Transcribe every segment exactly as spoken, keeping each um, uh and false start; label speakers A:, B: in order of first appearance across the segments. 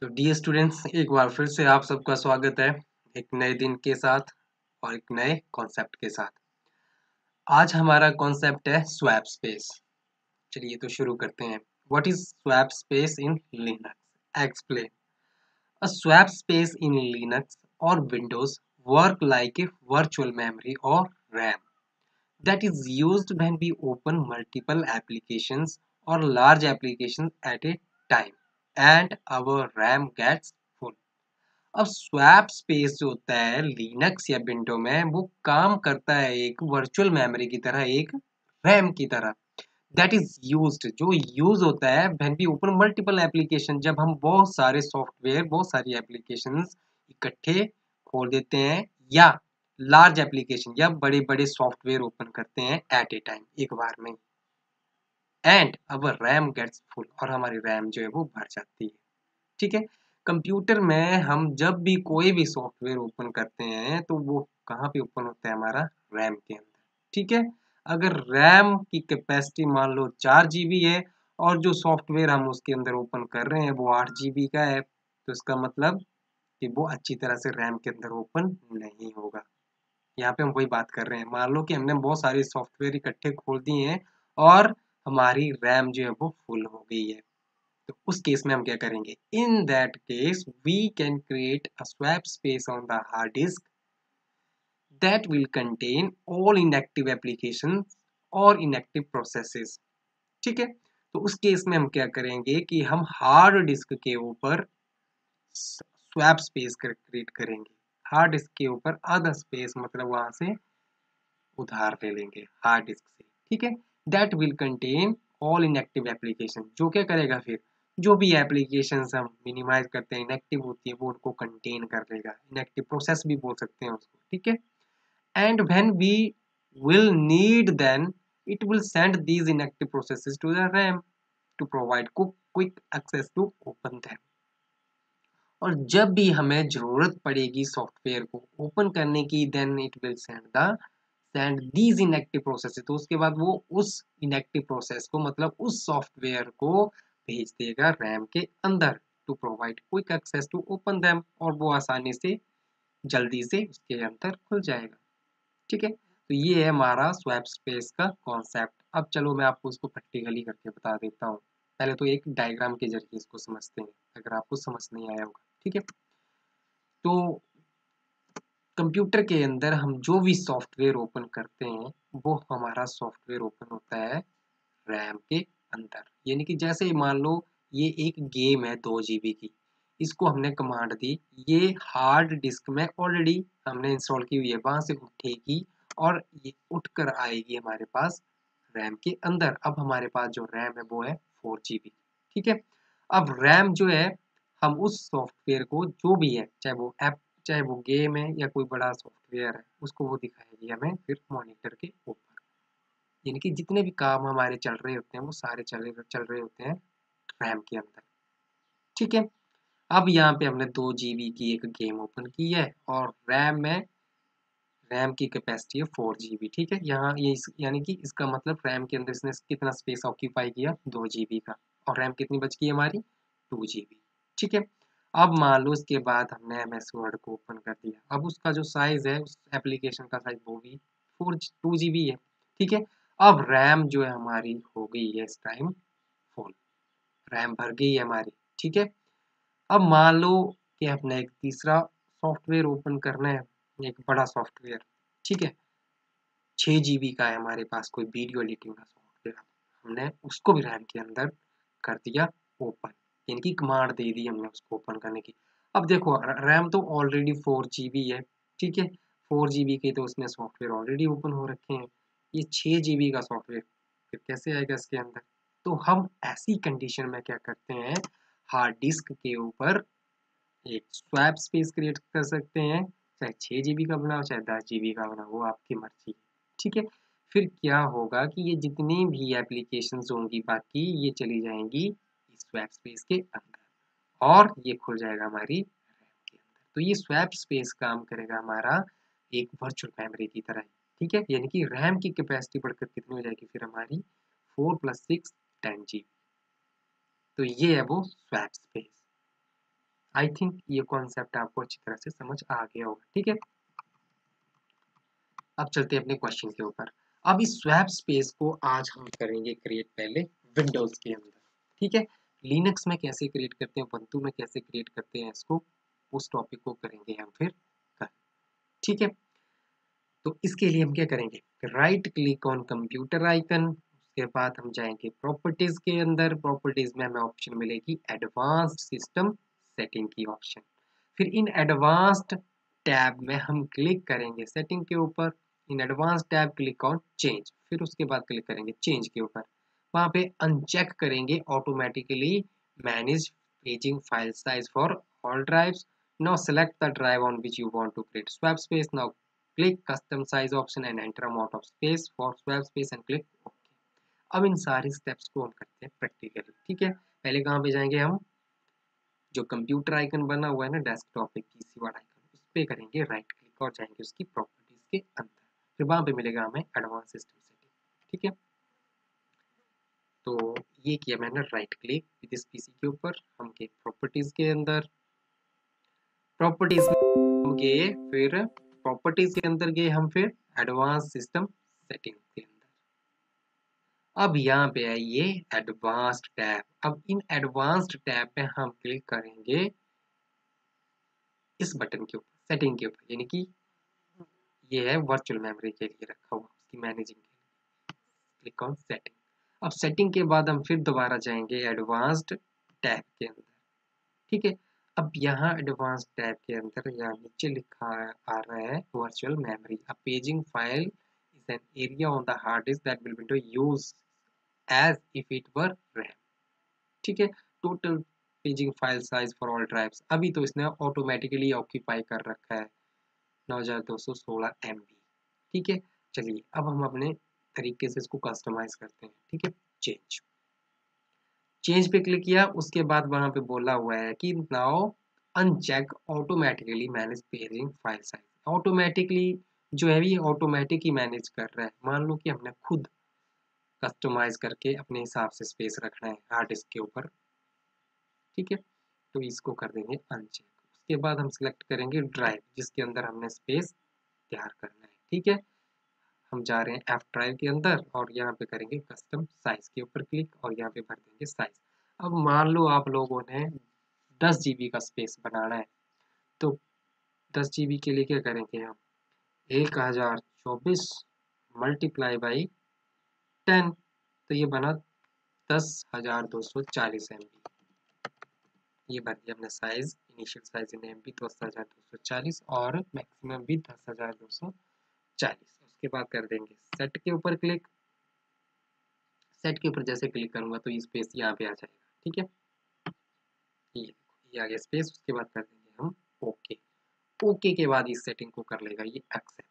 A: तो dear students, एक बार फिर से आप सबका स्वागत है एक नए दिन के साथ और एक नए कॉन्सेप्ट के साथ। आज हमारा कॉन्सेप्ट है स्वैप स्पेस। चलिए तो शुरू करते हैं। What is swap space in Linux? Explain. A swap space in Linux और Windows work like a virtual memory और RAM that is used when we open multiple applications or large applications at a time and our RAM gets full. अब swap space जो होता है Linux या window में वो काम करता है एक वर्चुअल मेमोरी की तरह, एक रैम की तरह। दैट इज यूज्ड, जो यूज होता है when we open multiple application, जब हम बहुत सारे सॉफ्टवेयर, बहुत सारी एप्लीकेशंस इकट्ठे खोल देते हैं, या लार्ज एप्लीकेशन या बड़े बड़े सॉफ्टवेयर ओपन करते हैं एट ए टाइम, एक बार में। And our RAM gets full, और हमारी रैम जो है वो भर जाती है। ठीक है। कंप्यूटर में हम जब भी कोई भी सॉफ्टवेयर ओपन करते हैं तो वो कहाँ पे ओपन होता है? हमारा रैम के अंदर। ठीक है। अगर रैम की कैपेसिटी मान लो चार जीबी है और जो सॉफ्टवेयर हम उसके अंदर ओपन कर रहे हैं वो आठ जीबी का है, तो इसका मतलब कि वो अच्छी तरह से रैम के अंदर ओपन नहीं होगा। यहाँ पे हम वही बात कर रहे हैं। मान लो कि हमने बहुत सारे सॉफ्टवेयर इकट्ठे खोल दिए हैं और हमारी रैम जो है वो फुल हो गई है, तो उस केस में हम क्या करेंगे? In that case we can create a swap space on the hard disk that will contain all inactive application और इनएक्टिव प्रोसेसेस। ठीक है। तो उस केस में हम क्या करेंगे कि हम हार्ड डिस्क के ऊपर स्वैप स्पेस क्रिएट करेंगे। हार्ड डिस्क के ऊपर आधा स्पेस, मतलब वहां से उधार ले लेंगे हार्ड डिस्क से। ठीक है। That will contain all inactive application, जो क्या करेगा फिर? जो भी एप्लीकेशन हम मिनिमाइज करते हैं, इनएक्टिव होती है, वो उनको कंटेन कर लेगा। इनएक्टिव प्रोसेस भी बोल सकते हैं उसको। ठीक है। And when we will need, then it will send these inactive processes to the RAM to provide quick access to open them. और जब भी हमें जरूरत पड़ेगी सॉफ्टवेयर को ओपन करने की, then it will send the send these inactive process, तो उसके बाद वो उस इनएक्टिव प्रोसेस को, मतलब उस सॉफ्टवेयर को भेज देगा रैम के अंदर to provide quick access to open them, और वो आसानी से, जल्दी से उसके अंदर खुल जाएगा। ठीक है। तो ये है हमारा स्वैप स्पेस का कॉन्सेप्ट। अब चलो मैं आपको इसको प्रैक्टिकली करके बता देता हूँ। पहले तो एक डायग्राम के जरिए इसको समझते हैं, अगर आपको समझ नहीं आया होगा। ठीक है। तो कंप्यूटर के अंदर हम जो भी सॉफ्टवेयर ओपन करते हैं वो हमारा सॉफ्टवेयर ओपन होता है रैम के अंदर। यानी कि जैसे मान लो ये एक गेम है दो जीबी की, इसको हमने कमांड दी, ये हार्ड डिस्क में ऑलरेडी हमने इंस्टॉल की हुई है, वहां से उठेगी और ये उठकर आएगी हमारे पास रैम के अंदर। अब हमारे पास जो रैम है वो है फोर जीबी। ठीक है। अब रैम जो है, हम उस सॉफ्टवेयर को, जो भी है, चाहे वो ऐप, चाहे वो गेम है या कोई बड़ा सॉफ्टवेयर है, उसको वो दिखाएगी हमें फिर मॉनिटर के ऊपर। यानी कि जितने भी काम हमारे चल रहे होते हैं वो सारे चल चल रहे होते हैं रैम के अंदर। ठीक है। अब यहाँ पे हमने दो जीबी की एक गेम ओपन की है और रैम में, रैम की कैपेसिटी है फोर जीबी। ठीक है। यहाँ ये इस, यानी कि इसका मतलब रैम के अंदर इसने कितना स्पेस ऑक्यूपाई किया? दो जीबी का। और रैम कितनी बच गई हमारी? Two GB. ठीक है। अब मान लो इसके बाद हमने एम एस वर्ड को ओपन कर दिया। अब उसका जो साइज है, उस एप्लीकेशन का साइज, वो भी फोर टू जीबी है। ठीक है। अब रैम जो है हमारी हो गई है इस टाइम फुल, रैम भर गई है हमारी। ठीक है। अब मान लो कि अपने एक तीसरा सॉफ्टवेयर ओपन करना है, एक बड़ा सॉफ्टवेयर। ठीक है। छः जीबी का है हमारे पास, कोई वीडियो एडिटिंग का सॉफ्टवेयर, हमने उसको भी रैम के अंदर कर दिया ओपन। इनकी कमांड दे दी हमने उसको ओपन करने की। अब देखो रैम तो ऑलरेडी फोर जीबी है। ठीक है। फोर जीबी के तो उसमें सॉफ्टवेयर ऑलरेडी ओपन हो रखे हैं, ये छः जीबी का सॉफ्टवेयर फिर कैसे आएगा इसके अंदर? तो हम ऐसी कंडीशन में क्या करते हैं, हार्ड डिस्क के ऊपर एक स्वैप स्पेस क्रिएट कर सकते हैं, चाहे छः जीबी का बनाओ चाहे दस जीबी का बनाओ, वो आपकी मर्जी। ठीक है। फिर क्या होगा कि ये जितनी भी एप्लीकेशंस होंगी बाकी, ये चली जाएंगी इस स्वैप स्पेस के अंदर और ये खुल जाएगा हमारी रैम के अंदर। तो ये स्वैप स्पेस काम करेगा हमारा एक वर्चुअल मेमोरी की तरह। ठीक है। यानी कि रैम की कैपेसिटी बढ़कर कितनी हो जाएगी फिर हमारी? Four plus six ten GB. तो ये है वो स्वैप स्पेस। आई थिंक ये कॉन्सेप्ट आपको अच्छी तरह से समझ आ गया होगा। ठीक है, अब चलते हैं अपने क्वेश्चन के ऊपर। अब इस स्वैप स्पेस को आज हम करेंगे क्रिएट पहले विंडोज के अंदर। ठीक है, लिनक्स में कैसे क्रिएट करते हैं, ubuntu में कैसे क्रिएट करते हैं इसको, उस टॉपिक को करेंगे हम फिर कल। ठीक है, तो इसके लिए हम क्या करेंगे, right click on computer icon, उसके बाद हम जाएंगे प्रॉपर्टीज के अंदर, प्रॉपर्टीज में हमें ऑप्शन मिलेगी एडवांस्ड सिस्टम सेटिंग की ऑप्शन। फिर इन एडवांस्ड टैब में हम क्लिक करेंगे सेटिंग के ऊपर, in advance tab click on change, फिर उसके बाद क्लिक करेंगे चेंज के ऊपर, वहां पे अनचेक करेंगे automatically manage paging file size for all drives. Now select the drive on which you want to create swap space. Now click custom size option and enter amount of space for swap space and click okay. अब इन सारे steps को हम करते हैं practically. ठीक है, पहले कहाँ पे जाएंगे हम, जो कंप्यूटर आइकन बना हुआ है ना डेस्कटॉप पे पीसी वाला आइकन, उस पे करेंगे राइट क्लिक और जाएंगे उसकी प्रॉपर्टीज के अंदर, फिर वहां पे मिलेगा हमें एडवांस सिस्टम सेटिंग। ठीक है, तो ये किया मैंने राइट क्लिक विद इस पीसी के ऊपर, हम गए प्रॉपर्टीज के अंदर, प्रॉपर्टीज में गए, फिर प्रॉपर्टीज के अंदर गए हम, फिर एडवांस सिस्टम सेटिंग के अंदर। अब यहाँ पे आइए एडवांस्ड टैब, अब इन एडवांस्ड टैब पे हम क्लिक करेंगे इस बटन के ऊपर सेटिंग के ऊपर, यानी कि ये है वर्चुअल मेमोरी के लिए रखा हुआ, उसकी मैनेजिंग के लिए, क्लिक ऑन सेटिंग। अब सेटिंग के बाद हम फिर दोबारा जाएंगे एडवांस्ड टैब के अंदर। ठीक है, अब यहाँ एडवांस टैब के अंदर यहाँ नीचे लिखा आ रहा है virtual memory, a paging file is an area on the hard disk that will window use as if it were RAM. ठीक है, total paging file size for all drives, अभी तो इसने ऑटोमेटिकली ऑक्यूपाई कर रखा है नौ हज़ार दो सौ सोलह एम बी। ठीक है, चलिए अब हम अपने तरीके से इसको कस्टमाइज करते हैं। ठीक है, चेंज, चेंज पे क्लिक किया, उसके बाद वहां पे बोला हुआ है कि now uncheck automatically manage paging file size, automatically जो है ये ऑटोमेटिक ही मैनेज कर रहा है। मान लो कि हमने खुद कस्टमाइज करके अपने हिसाब से स्पेस रखना है हार्ड डिस्क के ऊपर। ठीक है, तो इसको कर देंगे अनचेक, उसके बाद हम सिलेक्ट करेंगे ड्राइव जिसके अंदर हमने स्पेस तैयार करना है। ठीक है, हम जा रहे हैं एफ ड्राइव के अंदर और यहाँ पे करेंगे कस्टम साइज के ऊपर क्लिक और यहाँ पे भर देंगे साइज। अब मान लो आप लोगों ने दस जीबी का स्पेस बनाना है, तो दस जीबी के लिए क्या करेंगे हम, एक हजार चौबीस मल्टीप्लाई बाई टेन, तो ये बना दस हजार दो सौ चालीस एम बी। ये भर दिया हमने size, initial size in MB बी दस हजार दो सौ चालीस और मैक्सिमम भी दस हजार दो सौ चालीस। उसके बाद कर देंगे सेट के ऊपर क्लिक, सेट के ऊपर जैसे क्लिक करूंगा तो ये स्पेस यहाँ पे आ जाएगा। ठीक है, ये ये आ गया स्पेस, उसके बाद कर देंगे हम ओके, ओके के बाद इस सेटिंग को कर लेगा ये एक्सेप्ट।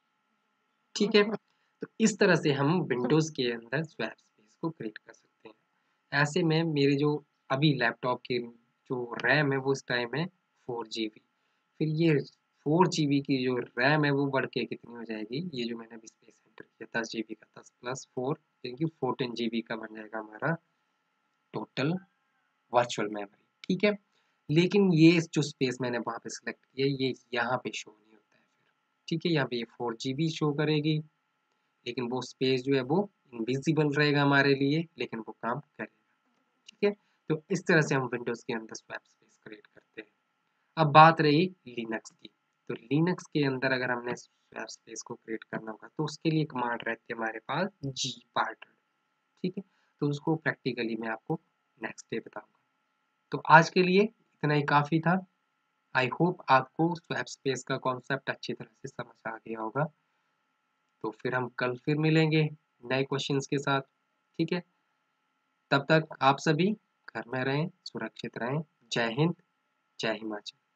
A: ठीक है, तो इस तरह से हम विंडोज के अंदर स्वैप स्पेस को क्रिएट कर सकते हैं। ऐसे में मेरे जो अभी लैपटॉप के जो रैम है वो इस टाइम है फोर जी बी, फिर ये फोर जी बी की जो रैम है वो बढ़ के कितनी हो जाएगी, ये जो मैंने अभी स्पेस एंटर किया दस जी बी का, दस प्लस फोर यानी कि फोर्टीन जी बी का बन जाएगा हमारा टोटल वर्चुअल मेमोरी। ठीक है, लेकिन ये जो स्पेस मैंने वहां पे सिलेक्ट किया ये यहाँ पे शो नहीं होता है फिर। ठीक है, यहाँ पे ये फोर जी बी शो करेगी, लेकिन वो स्पेस जो है वो इनविजिबल रहेगा हमारे लिए, लेकिन वो काम करेगा। ठीक है, तो इस तरह से हम विंडोज के अंदर स्वैप स्पेस क्रिएट करते हैं। अब बात रही लिनक्स की, तो लिनक्स के अंदर अगर हमने स्वैप स्पेस को क्रिएट करना होगा तो उसके लिए कमांड रहती है हमारे पास जी पार्टनर। ठीक है, तो उसको प्रैक्टिकली मैं आपको नेक्स्ट डे बताऊंगा। तो आज के लिए इतना ही काफ़ी था। आई होप आपको स्वैप स्पेस का कॉन्सेप्ट अच्छी तरह से समझ आ गया होगा। तो फिर हम कल फिर मिलेंगे नए क्वेश्चंस के साथ। ठीक है, तब तक आप सभी घर में रहें, सुरक्षित रहें। जय हिंद, जय हिमाचल।